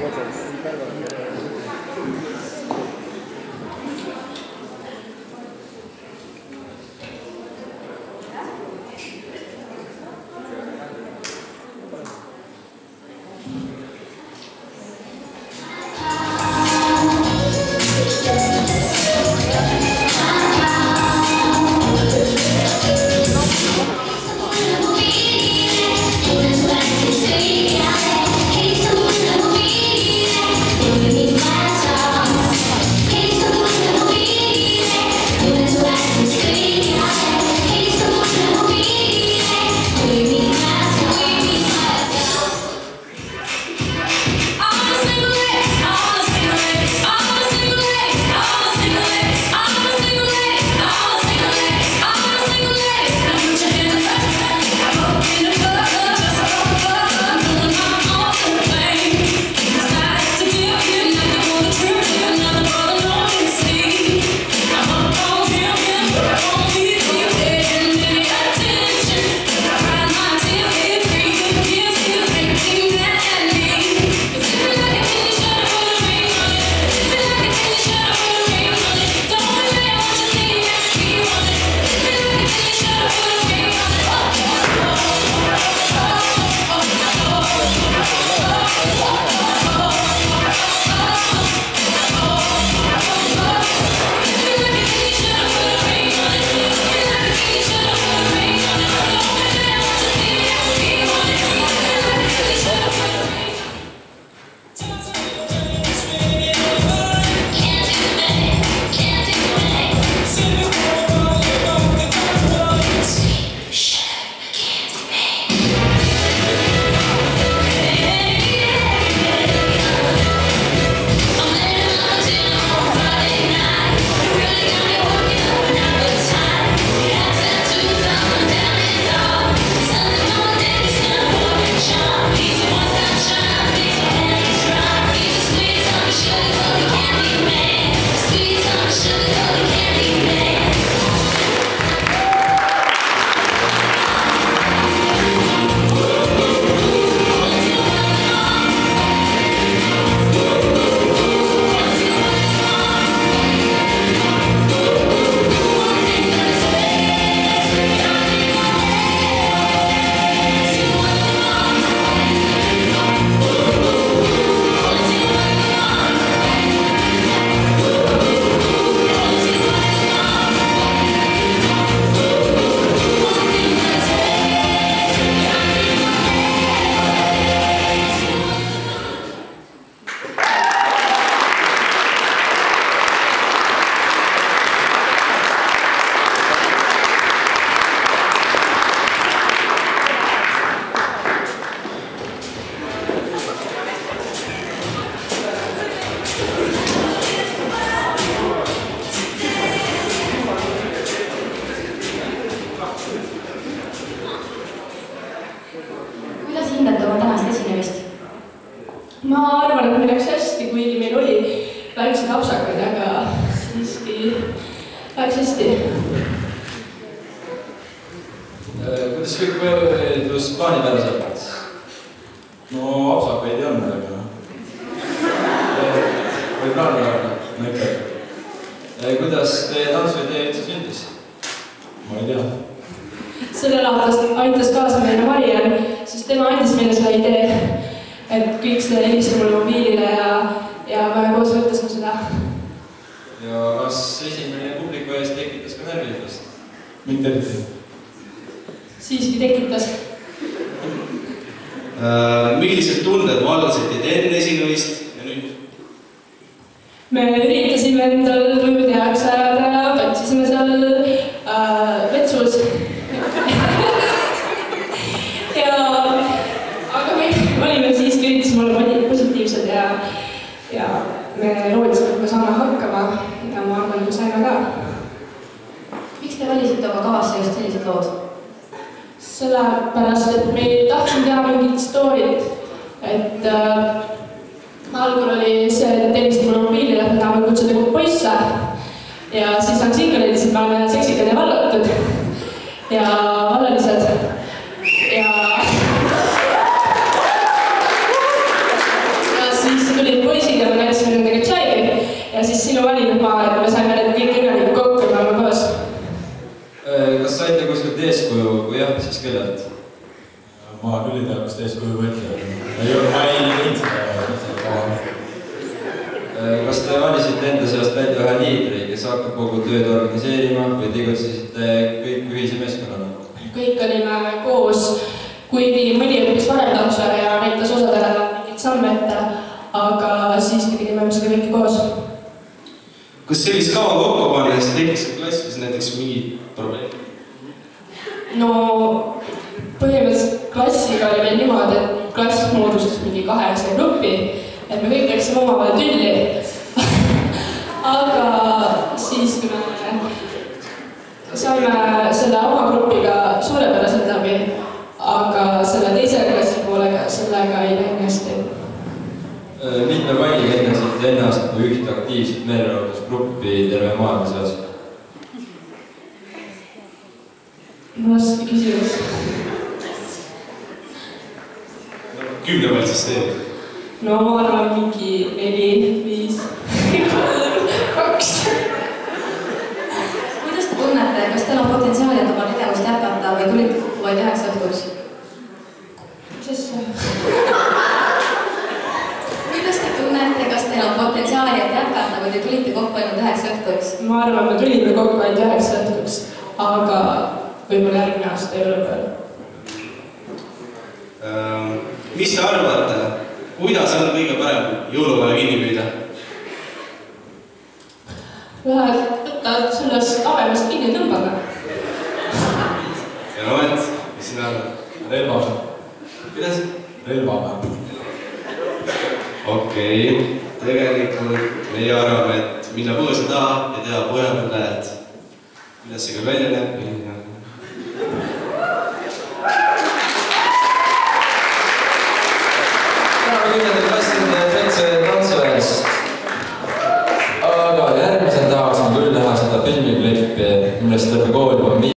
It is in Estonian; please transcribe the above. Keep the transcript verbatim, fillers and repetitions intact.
hindate oma tänast esinemist? Ma arvan, et meil läks hästi, kuigi meil oli väiksed apsakad, aga siiski läks hästi. Kuidas kõik mõeldus plaanipäraselt? No apsakaid ei olnud, aga või plaanipäraselt, ma ikka. Kuidas teie tantsuidee üldse sündis? Ma ei tea. Sellel aastast aitas kaasa meile Mariann, sest tema andis meile selle idee, et kõik seda helistab mulle mobiilile ja, ja väga koos võttasime seda. Ja kas esimene publiku ees tekitas ka närvilitust? Mitte eriti. Siiski tekitas. Millised tunded valdasid teid enne esinemist ja nüüd? Me üritasime endal tuju tehaks ajada ja tantsisime seal äh, vetsus. ja, aga me olime siiski üritasime olla positiivsed ja, ja me loodisime, et me saame hakkama ja ma arvan, et me saime ka. Miks te valisite oma kavasse just sellised lood? Sellepärast, et me tahtsime teha mingit storyt, et äh, algul oli see, et helistame mulle mobiilile, et me tahame kutsuda kõik poisse ja siis on singlid, siis me oleme seksikad ja vallatud ja vallalised ja ja siis eeskuju võtja. Ei ole, ma ei teinud seda. Kas te valisite enda seast välja ühe liidri, kes hakkab kogu tööd organiseerima või tegutsesite kõik ühise meeskonnana? Kõik olime koos, kuigi mõni õppis varem tantsuja ja näitas osadele mingid samme ette, aga siiski tegime seda kõiki koos. Kas sellist kava kokku panna, siis tekkis klassis näiteks mingi probleem? No põhimõtteliselt klassiga oli meil niimoodi, et klass moodustas mingi kaheksa gruppi, et me kõik läksime omavahel tülli. Aga siis, kui me saime selle oma grupiga suurepäraselt läbi, aga selle teise klassi poolega sellega ei läinud hästi. Mitme palliga endasite enne aastat kui ühte aktiivset meelelahutusgruppi terve maailma seas? Raske küsimus. Kümne peal siis teeb? No ma arvan mingi neli, viis, kaks. Kuidas te tunnete, kas teil on potentsiaali, et oma tegevust jätkata või tulite kokku vaid üheks õhtuks? Mis asja? Kuidas te tunnete, kas teil on potentsiaali, et jätkata või te tulite kokku ainult üheks õhtuks? Ma arvan, me tulime kokku ainult üheks õhtuks, aga võib-olla järgmine aasta ei ole peal. Mis te arvate, kuidas on kõige parem jõuluvana kinni püüda? Lähed võtad sellest avemast kinni tõmbada. Ja no et, mis sina arvad? Relvaga. Kuidas? Relvaga. Okei, tegelikult meie arvame, et minna põõsa taha ja teha poja peal lähed. Kuidas see küll välja näeb?